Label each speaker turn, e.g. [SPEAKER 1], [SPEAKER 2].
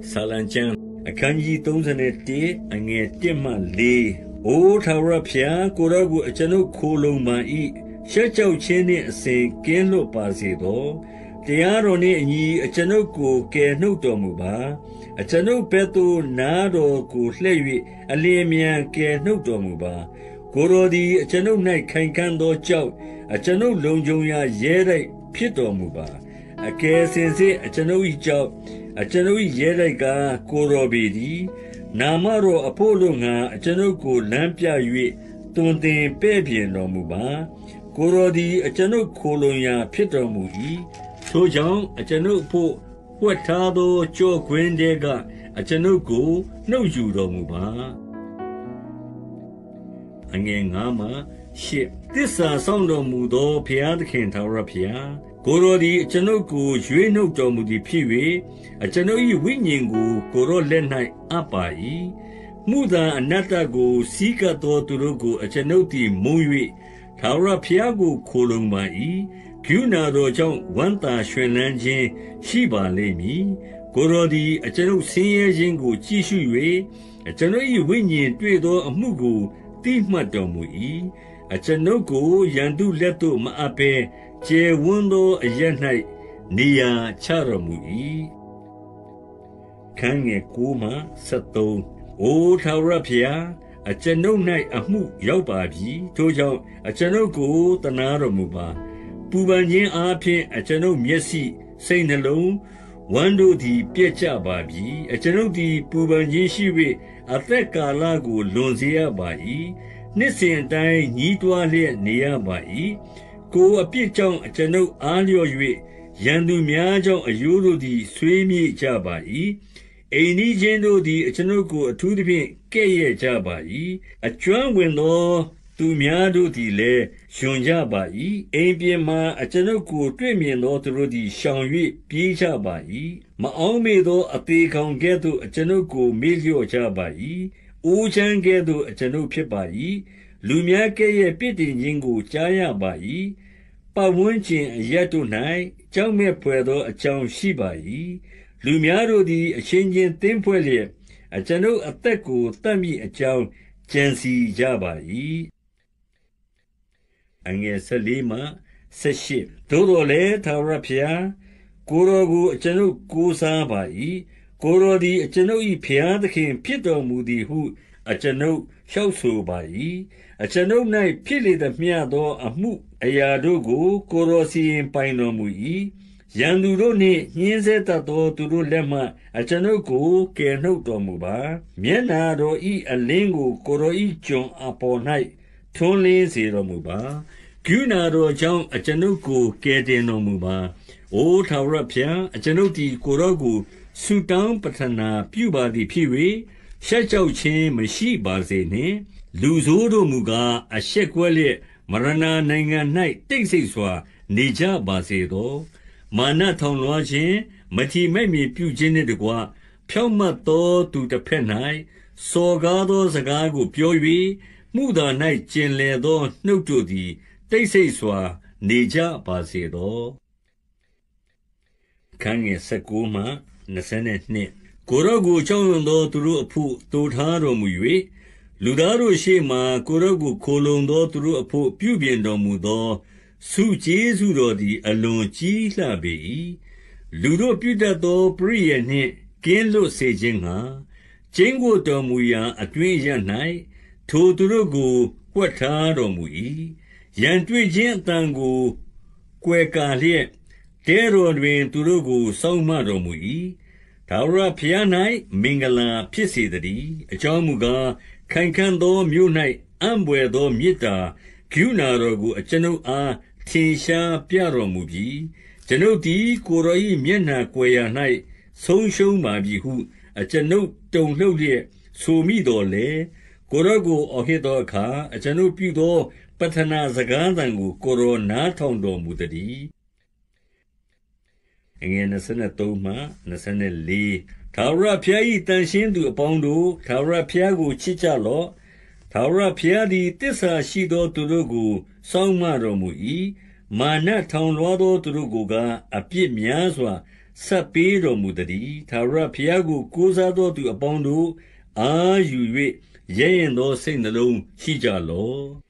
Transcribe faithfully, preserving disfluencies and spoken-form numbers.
[SPEAKER 1] ဆာလံကျမ်းအခန်းကြီးသုံးဆယ်တစ်အငယ်တစ်မှလေးအိုထာဝရဘုရားကိုရောကိုအကျွန်ုပ်ခိုလုံပါ၏ရှက်ကြောက်ခြင်းနှင့်အစဉ်ကင်းလွတ်ပါစေသောတရားတော်နှင့်အညီအကျွန်ုပ်ကိုကယ်နှုတ်တော်မူပါအကျွန်ုပ်ဘက်သို့နားတော်ကိုလှည့်၍အလင်းမြန်ကယ်နှုတ်တော်မူပါကိုရောသည်အကျွန်ုပ်၌ခိုင်ခံ့သောကြောက်အကျွန်ုပ်လုံခြုံရာရဲတိုက်ဖြစ်တော်မူပါအကယ်စင်စစ်အကျွန်ုပ်၏ကြောက်အကျွန်ုပ်၏ရဲတိုက်ကကိုရောပေသည်နာမတော်အဖို့လုံငါအကျွန်ုပ်ကိုလမ်းပြ၍တွင်တင်ပဲ့ပြင်တော်မူပါကိုရောသည်အကျွန်ုပ်ခိုလုံရာဖြစ်တော်မူ၏ထိုကြောင့်အကျွန်ုပ်ဖို့ဝှက်ထားသောကြောခွင်းတဲကအကျွန်ုပ်ကိုနှုတ်ယူတော်မူပါအငယ်ငါမှရှစ်သစ္စာဆောင်တော်မူသောဘုရားသခင်ထာဝရဘုရားကိုရောသည်အကျွန်ုပ်ကိုရွေးနှုတ်တော်မူသည်ဖြစ်၍အကျွန်ုပ်၏ဝိညာဉ်ကိုကိုရောလက်၌အပ်ပါ၏မုသာအနတ္တကိုစီးကပ်သောသူတို့ကိုအကျွန်ုပ်သည်မုံ၍ထာဝရဘုရားကိုခိုလုံပါ၏ကရုဏာတော်ကြောင့်ဝမ်းသာရွှင်လန်းခြင်းရှိပါလိမ့်မည်ကိုရောသည်အကျွန်ုပ်ဆင်းရဲခြင်းကိုကြည့်ရှု၍အကျွန်ုပ်၏ဝိညာဉ်တွေ့သောအမှုကိုတိမှတ်တော်မူ၏အကျွန်ုပ်ကိုရန်သူလက်သို့မအပ်ဘဲကျေဝန်းသောအရ၌နေရာချတော်မူ၏ခန်းငယ်ကိုမှဆက်သုံးအိုထာဝရဘုရားအကျွန်ုပ်၌အမှုရောက်ပါပြီထိုကြောင့်အကျွန်ုပ်ကိုတနာတော်မူပါပူပန်ခြင်းအားဖြင့်အကျွန်ုပ်မျက်စိစိတ်နှလုံးဝမ်းတို့သည်ပြည့်ကျပါပြီအကျွန်ုပ်သည်ပူပန်ခြင်းရှိ၍အသက်ကာလကိုလွန်စေရပါ၏နှစ်စဉ်အတိုင်းညီးတွားလျက်နေရပါ၏ကိုယ်အပြစ်ကြောင့်အကျွန်ုပ်အားလျော့၍ရန်သူများကြောင့်အယိုးတို့သည်ဆွေးမြေ့ကြပါ၏အိမ်နီးချင်းတို့သည်အကျွန်ုပ်ကိုအထူးသဖြင့်ကဲ့ရဲ့ကြပါ၏အကျွမ်းဝင်သောသူများတို့သည်လည်းယွန်ကြပါ၏အိမ်ပြင်မှအကျွန်ုပ်ကိုတွေ့မြင်သောသူတို့သည်ရှောင်၍ပြေးကြပါ၏မအောင်မေသောအသေးကောင်ကဲ့သို့အကျွန်ုပ်ကိုမေ့လျော့ကြပါ၏အိုးချမ်းကဲ့သို့အကျွန်ုပ်ဖြစ်ပါ၏လူများကဲ့ရဲ့ပြစ်တင်ခြင်းကိုကြားရပါ၏ပတ်ဝန်းကျင်အရပ်တို့၌ကြောက်မဲ့ဖွယ်သောအကြောင်းရှိပါ၏လူများတို့သည်အချင်းချင်းသင်းဖွဲ့လျက်အကျွန်ုပ်အသက်ကိုတတ်မိအကြောင်းကြံစီကြပါ၏အငယ်ဆယ်လေးမှဆယ်ရှစ်သို့တော်လည်းထာဝရဘုရားကိုယ်တော်ကိုအကျွန်ုပ်ကိုးစားပါ၏ကိုယ်တော်သည်အကျွန်ုပ်၏ဘုရားသခင်ဖြစ်တော်မူသည်ဟုအကျွန်ုပ်လျှောက်ဆိုပါ၏အကျွန်ုပ်၌ဖြစ်လေသမျှသောအမှုအရာတို့ကိုကိုယ်တော်စီရင်ပိုင်တော်မူ၏ရန်သူတို့နှင့်ညှင်းဆဲတတ်သောသူတို့လက်မှအကျွန်ုပ်ကိုကယ်နှုတ်တော်မူပါမျက်နာတော်၏အလင်းကိုကိုယ်တော်၏ကျွန်အပေါ်၌ထွန်းလင်းစေတော်မူပါကရုဏာတော်ကြောင့်အကျွန်ုပ်ကိုကယ်တင်တော်မူပါအိုထာဝရဘုရားအကျွန်ုပ်သည်ကိုယ်တော်ကိုဆုတောင်းပတနာပြုပါသည်ဖြစ်၍ရှက်ကြောက်ခြင်းမရှိပါစေနှင့်လူဆိုးတို့မူကားအရှက်ကွဲလျက်မရဏနိုင်ငံ၌တိတ်ဆိတ်စွာနေကြပါစေသောမာနထောင်လွှားခြင်းမထီမဲ့မြင်ပြုခြင်းနှင့်တကွဖြောင့်မတ်သောသူတစ်ဖက်၌စော်ကားသောစကားကိုပြော၍မှုသာ၌ကျင်လည်သောနှုတ်တို့သည်တိတ်ဆိတ်စွာနေကြပါစေသောခန်းငယ်၁၉မှ၂၂ကိုရောကိုကြောက်ရွံ့သောသူတို့အဖို့တိုထားတော်မူ၍လူသားတို့ရှေ့မှကိုရောကိုခိုလုံသောသူတို့အဖို့ပြုပြင်တော်မူသောဆုကျေးဇူးတော်သည်အလွန်ကြီးလှပေ၏လူတို့ပြုတတ်သောပရိယာယ်နှင့်ကင်းလွတ်စေခြင်းငှာကျိန်းဝတ်တော်မူရာအတွင်းရ၌ထိုသူတို့ကိုဝှက်ထားတော်မူ၏ရန်တွေ့ခြင်းအတန်ကိုကွယ်ကာလျက်တဲတော်တွင်သူတို့ကိုစောင့်မတော်မူ၏ထာဝရဘုရား၌မင်္ဂလာဖြစ်စေတည်းအကြောင်းမူကားခိုင်ခံ့သောမြို့၌အံ့ဘွယ်သောမေတ္တာကရုဏာတော်ကိုအကျွန်ုပ်အားထင်ရှားပြတော်မူပြီးကျွန်ုပ်သည်ကိုယ်တော်၏မျက်နှာကွယ်ရာ၌ဆုံးရှုံးပါပြီဟုအကျွန်ုပ်တုန်လှုပ်လျက်ဆိုမိတော်လေကိုယ်တော်ကိုအော်ဟစ်သောအခါအကျွန်ုပ်ပြုသောပတ္ထနာစကားသံကိုကိုယ်တော်နားထောင်တော်မူသည်အငယ်၂၃မှ၂၄ထာဝရဘုရား၏တန်ရှင်းသူအပေါင်းတို့ထာဝရဘုရားကိုချစ်ကြလော့ထာဝရဘုရားသည်တစ္ဆာရှိသောသူတို့ကိုစောင့်မတော်မူ၏မာနထောင်လွှားသောသူတို့ကိုကအပြစ်များစွာဆပ်ပေးတော်မူသတည်း။ ထာဝရဘုရားကို ကိုးစားသောသူအပေါင်းတို့၊ အားယူ၍ ရဲရင့်သောစိတ်နှလုံးရှိကြလော့။